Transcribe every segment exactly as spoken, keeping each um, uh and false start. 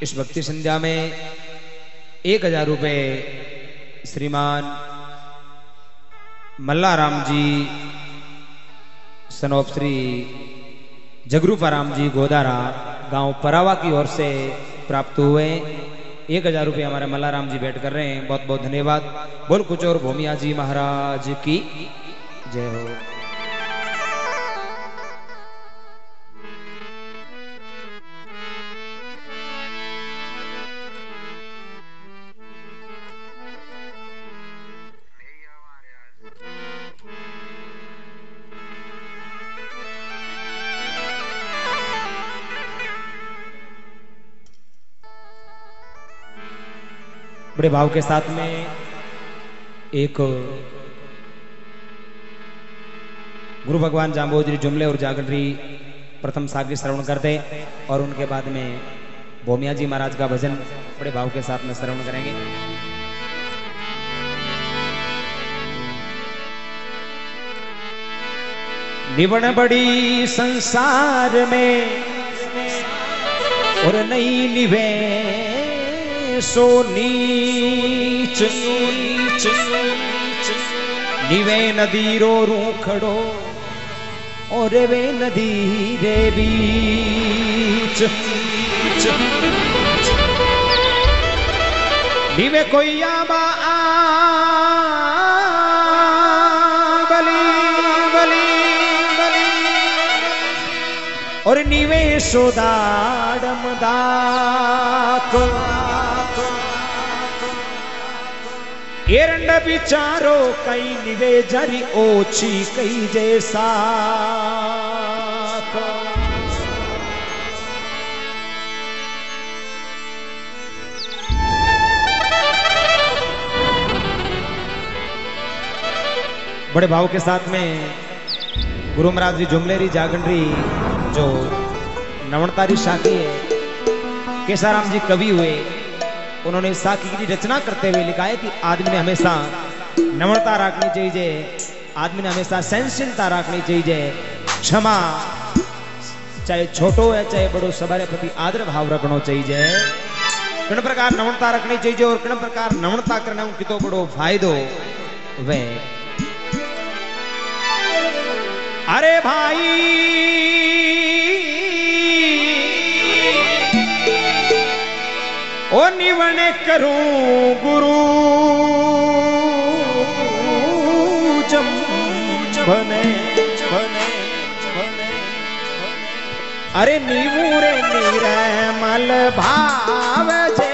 इस भक्ति संध्या में एक हजार रुपये श्रीमान मल्लाराम जी सनोप श्री जगरूपा राम जी गोदारा गांव परावा की ओर से प्राप्त हुए। एक हजार रुपये हमारे मल्लाराम जी भेंट कर रहे हैं, बहुत बहुत धन्यवाद। बोल कुचोर भूमिया जी महाराज की जय हो। बड़े भाव के साथ में एक गुरु भगवान जाम्बोदरी जुमले और जागरी प्रथम सागी श्रवण करते और उनके बाद में भोमिया जी महाराज का भजन बड़े भाव के साथ में श्रवण करेंगे। निवण बड़ी संसार में और नई निवे सो नीच नीच निवे नदी रो रूखड़ो और वे नदी रे बीच निवे कोई आबा बली बली बली और निवे सोदाड़म दाक एरंड बिचारो कई निवे जरी ओछी कई जैसा बड़े भाव के साथ में गुरु महाराज जी जुमलेरी जागंडरी जो नवनतारी साखी है, केसाराम जी कवि हुए, उन्होंने साखी की रचना करते हुए लिखा है कि आदमी ने हमेशा नम्रता रखनी चाहिए, आदमी ने हमेशा सहनशीलता रखनी चाहिए, क्षमा चाहे छोटो है चाहे बड़ो सबारे प्रति आदर भाव रखना चाहिए, किन प्रकार नम्रता रखनी चाहिए और किन प्रकार नम्रता करना उनकी तो बड़ो फायदो वे। अरे भाई ओ निवण करूं गुरु जम बने बने बने अरे नीवूरे निरमल भाव जे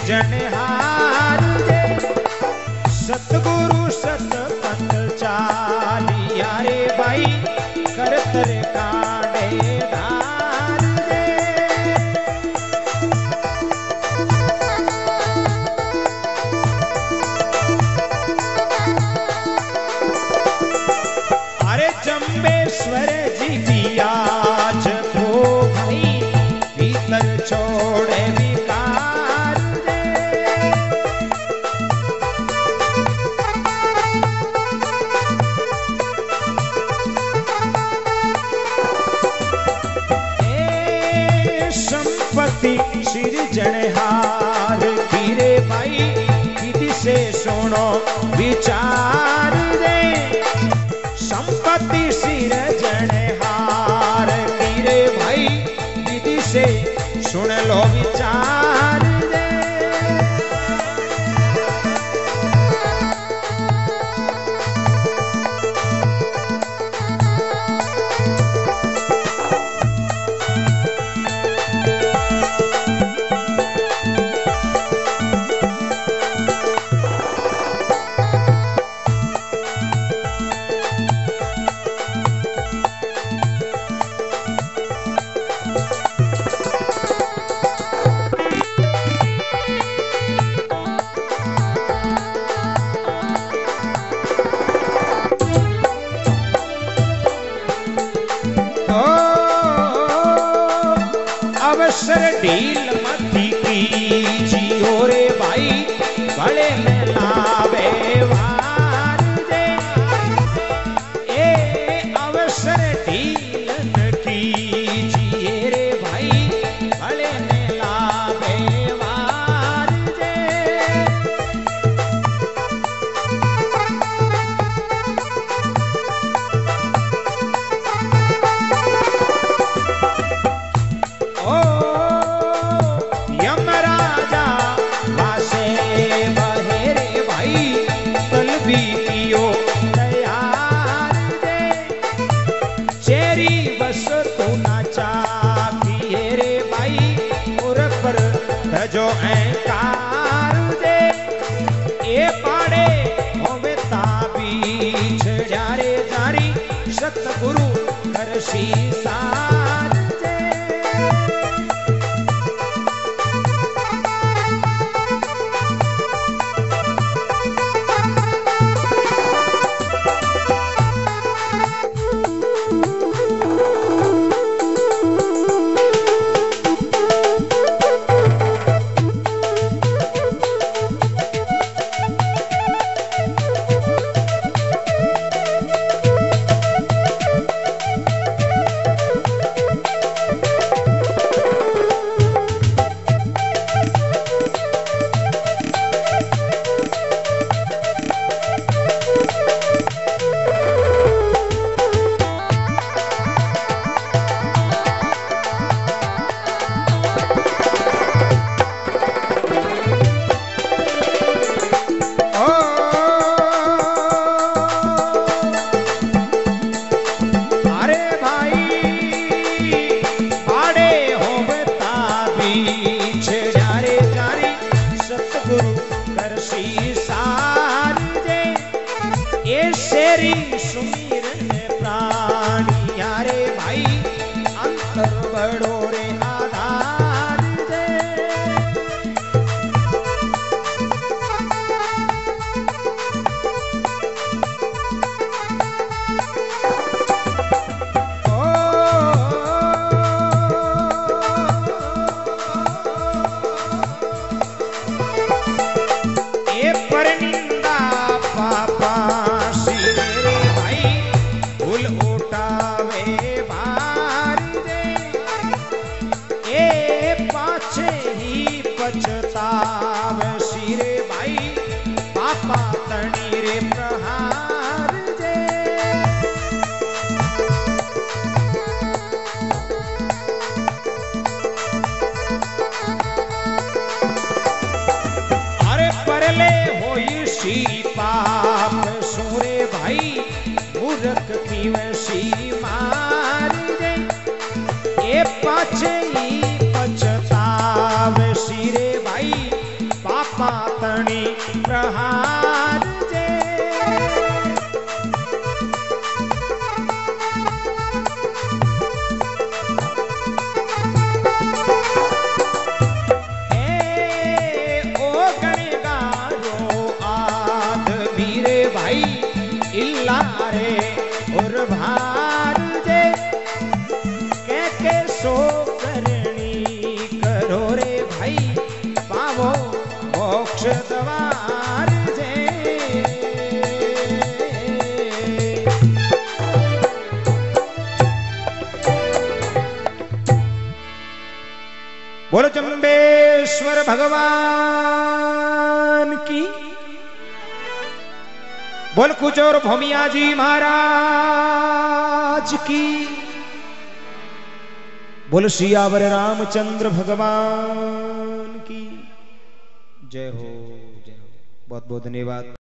सिरजनहार दे सतगुरु सतपथ चालिया रे भाई करतर कांडे धार दे। अरे जम्बेश्वर जी की आज तो भाई भीतर छोड़े विकार दे। ए संपत्ति सिरजनहार की रे भाई विधि से सुनो विचार दे। संपत्ति सिरजनहार की रे भाई विधि से सुन लो विचार दे। अवसर ढील मती कीजियो रे भाई भले में लावे वार दे। ए अवसर ढील न कीजिए रे भाई भले में लावे वार दे। जो अहंकार दे ए पाड़े होवे ताबी छड़ारे जारी सतगुरु करसी सार दे। सुमिरन प्राणिया रे भाई अंतर बड़ो रे आधार दे। ओ ए परनिंदा पापा उठावे भार दे। हाथणी प्रहार जे रे और भार जे के के सो करनी करो रे भाई पावो मोक्ष द्वार जे बोलो जम्बेश्वर भगवान की, बोल कुचोर भूमिया जी महाराज की, बोल सियावर रामचंद्र भगवान की जय हो जय हो। बहुत बहुत धन्यवाद।